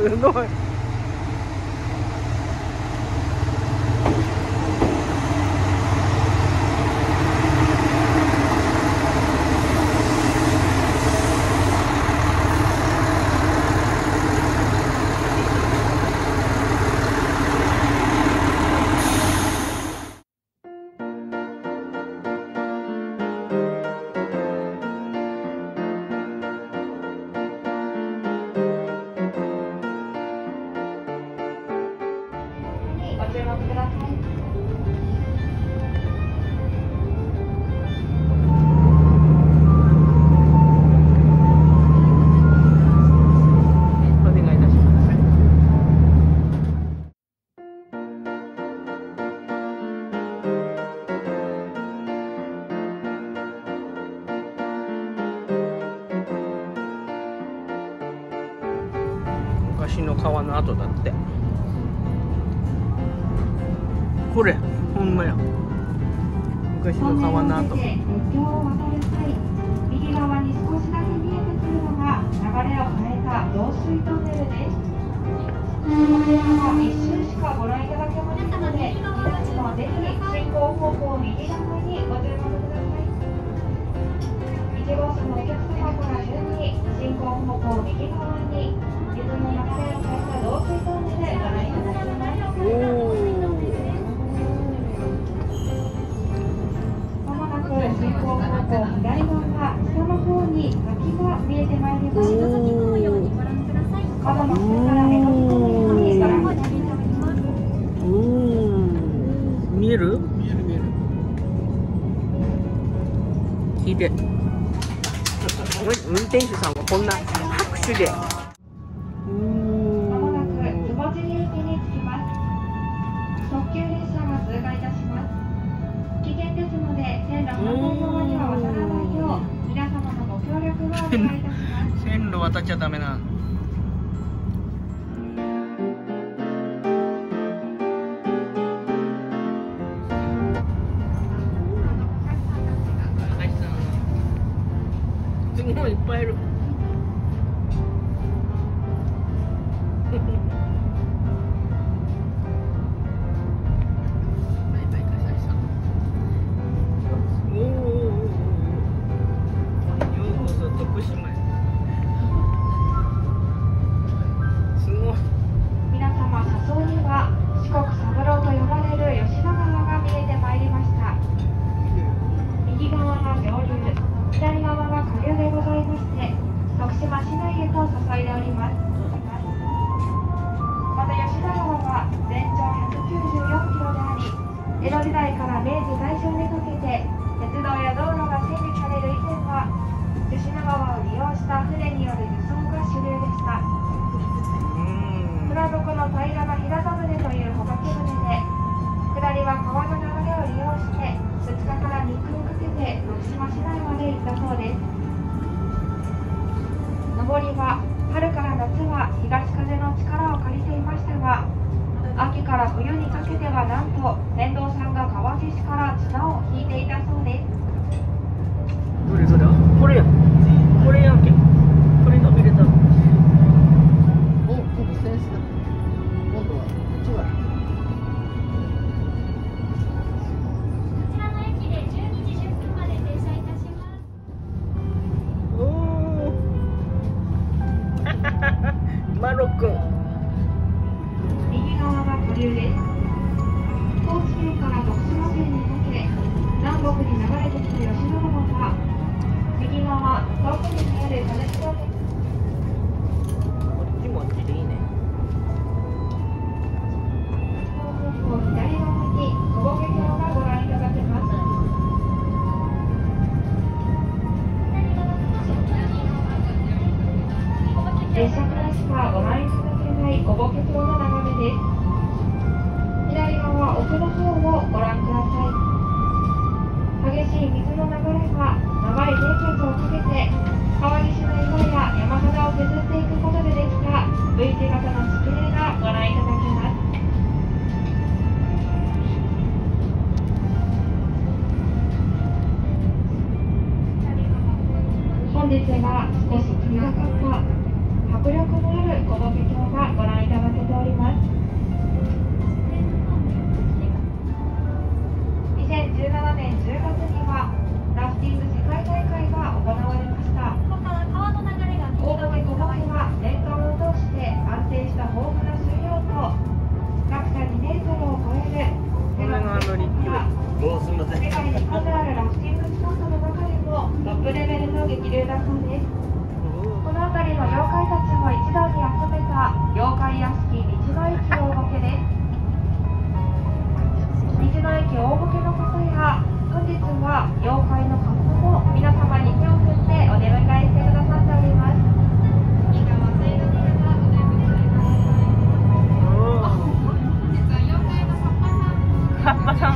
すごい。 ご注目ください。 お願いいたします。昔の川の跡だって。これほんまや、昔の川の跡。 右側に少しだけ見えてくるのが流れを変えた導水トンネルです。こちらは一瞬しかご覧いただけませんので、皆様ぜひ進行方向右側にご注目ください。1号車のお客様から順に進行方向右側に水の流れを変えた導水トンネルご覧いただきます。進行方向左側下の方に滝が見えてまいります。窓の下から目の前にご覧いただきます。 見える？見える見える。聞いて。運転手さんはこんな拍手で。 まもなく坪尻駅に着きます。特急列車が通過いたします。危険ですので線路反対側には渡らないよう皆様のご協力をお願いいたします。 線路渡っちゃダメな。すごいいっぱいいる。江戸時代から明治大正にかけて鉄道や道路が整備される以前は吉野川を利用した船による輸送が主流でした。船底の平らな平田舟という帆掛け舟で下りは川の流れを利用して2日から3日をかけて徳島市内まで行ったそうです。上りは春から夏は東風の力を借りていましたが、秋から冬にかけてはなんと船頭さんが川岸から綱を引いていたそうです。 どれどれ？これや。これやんけ。これが見れた。お、今度センスだ。今度はこっちは。 こちらの駅で12時10分まで停車いたします。 おお。マロ君。 右側が下流です。高知県から徳島県にかけ南北に流れてきた吉野川は右側遠くに見える金城。 こっちもあっちでいいね。 左側に小仏橋がご覧いただけます。列車からしかご覧いただけない小仏橋の眺めです。左側奥の方をご覧ください。激しい水の流れが長い年月をかけて川岸の岩や山肌を削っていくことでできた V 字型の地形がご覧いただけます。本日は少し遠ざかった函迫力のある小牧橋がご覧いただけております。2017年10月にはラフティング世界大会が行われました。 川の流れが右大側に小牧は年間を通して安定した豊富な水量と落差2メートルを超える世界に数あるラフティングスポットの中でもトップレベルの激流だそうです。この辺りの妖怪たちを一堂に集めた妖怪屋敷道の駅大ボケです。道の駅大ボケの方や本日は妖怪の格好も皆様に手を振ってお出迎えしてくださっております。以上、水路にはお出迎えください。本日は妖怪のカッパさん